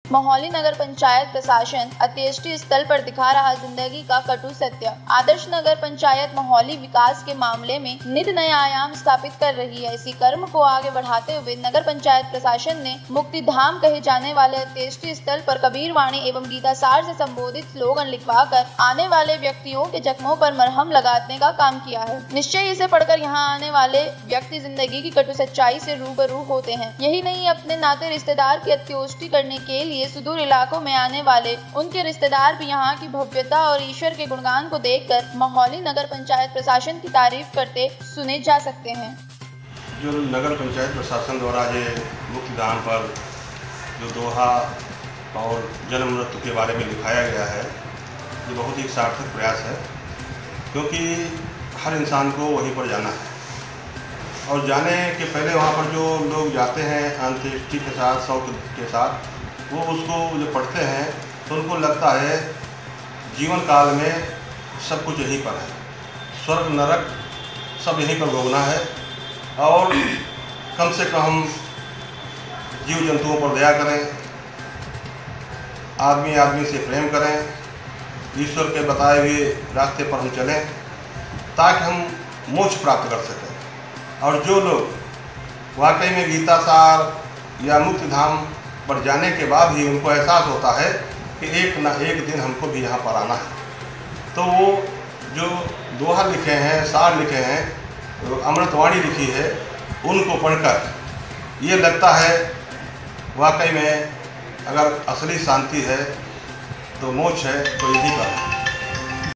महोली नगर पंचायत प्रशासन अंत्येष्टि स्थल पर दिखा रहा जिंदगी का कटु सत्य। आदर्श नगर पंचायत महोली विकास के मामले में नित नए आयाम स्थापित कर रही है। इसी कर्म को आगे बढ़ाते हुए नगर पंचायत प्रशासन ने मुक्ति धाम कहे जाने वाले अंत्येष्टि स्थल पर कबीर वाणी एवं गीता सार से संबोधित स्लोगन लिखवाकर आने वाले व्यक्तियों के जख्मों पर मरहम लगाने का काम किया है। निश्चय इसे पढ़कर यहाँ आने वाले व्यक्ति जिंदगी की कटु सच्चाई से रूबरू होते हैं। यही नहीं, अपने नाते रिश्तेदार की अंत्येष्टि करने के लिए सुदूर इलाकों में आने वाले उनके रिश्तेदार भी यहाँ की भव्यता और ईश्वर के गुणगान को देखकर महोली नगर पंचायत प्रशासन की तारीफ करते सुने जा सकते हैं। जो नगर पंचायत प्रशासन द्वारा ये मुक्ति धाम पर जो दोहा और जन्म मृत्यु के बारे में लिखाया गया है, ये बहुत ही सार्थक प्रयास है, क्योंकि हर इंसान को वहीं पर जाना है और जाने के पहले वहाँ पर जो लोग जाते हैं अंत्येष्टि के साथ, शौक के साथ, वो उसको जो पढ़ते हैं तो उनको लगता है जीवन काल में सब कुछ यहीं पर है, स्वर्ग नरक सब यहीं पर भोगना है और कम से कम जीव जंतुओं पर दया करें, आदमी आदमी से प्रेम करें, ईश्वर के बताए हुए रास्ते पर हम चलें ताकि हम मोक्ष प्राप्त कर सकें। और जो लोग वाकई में गीता सार या मुक्ति धाम पर जाने के बाद ही उनको एहसास होता है कि एक ना एक दिन हमको भी यहाँ पर आना है, तो वो जो दोहा लिखे हैं, सार लिखे हैं, अमृतवाणी लिखी है, उनको पढ़कर ये लगता है वाकई में अगर असली शांति है तो मोक्ष है तो यही पर है।